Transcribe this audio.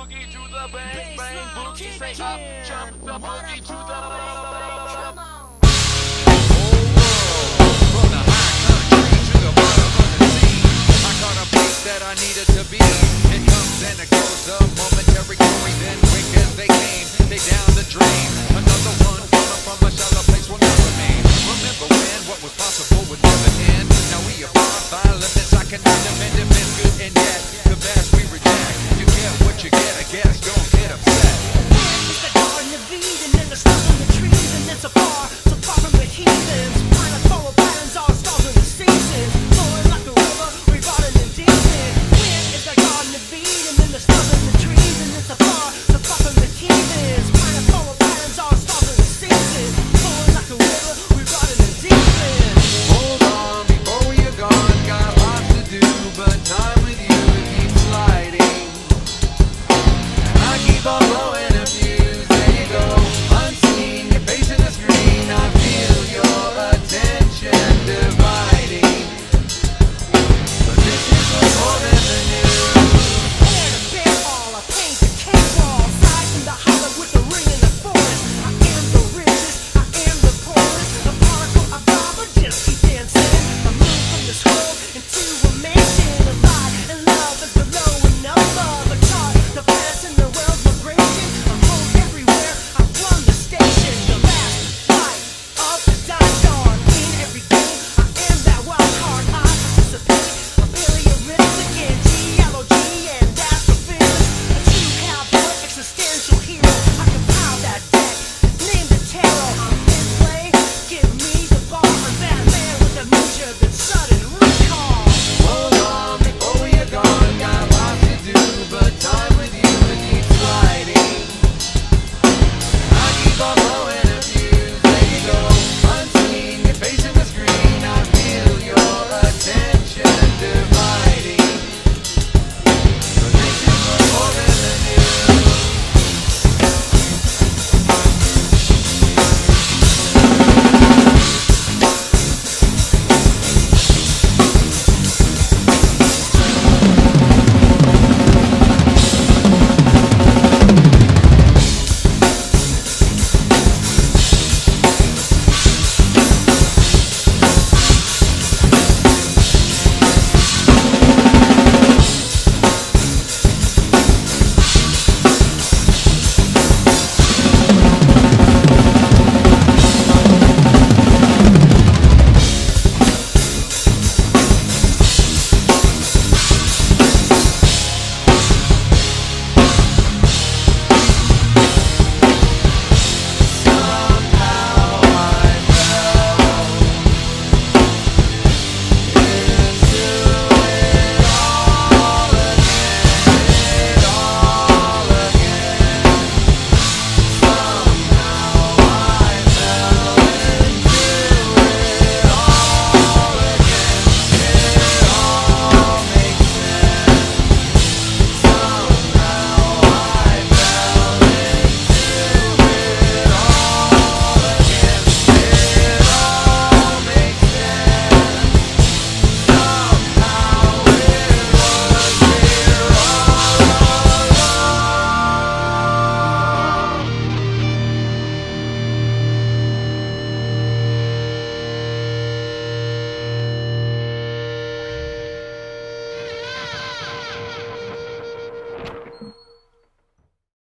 boogie to the bang bang boogie. Say up, jump the boogie to the bang bang. Come on. From the high country to the bottom of the sea, I caught a place that I needed to be. It comes and it goes, a momentary glory, then quick as they came, they down the drain.